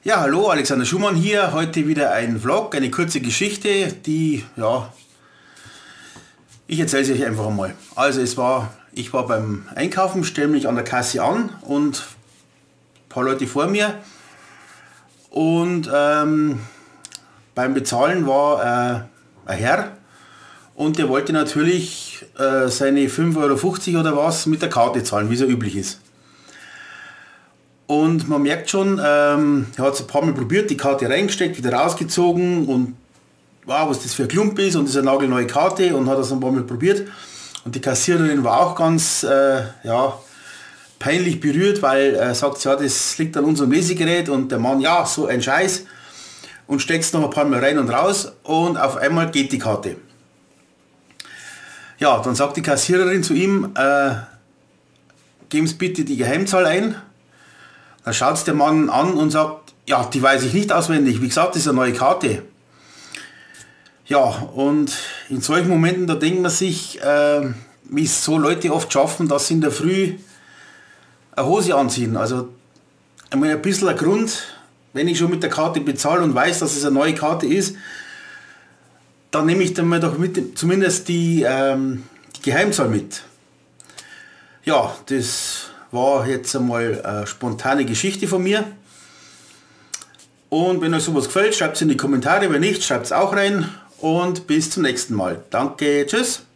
Ja, hallo, Alexander Schumann hier. Heute wieder ein Vlog, eine kurze Geschichte, die, ja, ich erzähle sie euch einfach einmal. Also ich war beim Einkaufen, stelle mich an der Kasse an und ein paar Leute vor mir und beim Bezahlen war ein Herr und der wollte natürlich seine 5,50 € oder was mit der Karte zahlen, wie es ja üblich ist. Und man merkt schon, er hat es ein paar Mal probiert, die Karte reingesteckt, wieder rausgezogen und wow, was das für ein Klump ist und das ist eine nagelneue Karte und hat das ein paar Mal probiert. Und die Kassiererin war auch ganz ja, peinlich berührt, weil er sagt, ja, das liegt an unserem Lesegerät und der Mann, ja, so ein Scheiß und steckt es noch ein paar Mal rein und raus und auf einmal geht die Karte. Ja, dann sagt die Kassiererin zu ihm, geben Sie bitte die Geheimzahl ein. Dann schaut es der Mann an und sagt, ja, die weiß ich nicht auswendig. Wie gesagt, das ist eine neue Karte. Ja, und in solchen Momenten, da denkt man sich, wie es so Leute oft schaffen, dass sie in der Früh eine Hose anziehen. Also einmal ein bisschen ein Grund, wenn ich schon mit der Karte bezahle und weiß, dass es eine neue Karte ist, dann nehme ich dann mal doch mit, zumindest die Geheimzahl mit. Ja, das war jetzt einmal eine spontane Geschichte von mir. Und wenn euch sowas gefällt, schreibt es in die Kommentare, wenn nicht, schreibt es auch rein. Und bis zum nächsten Mal. Danke, tschüss.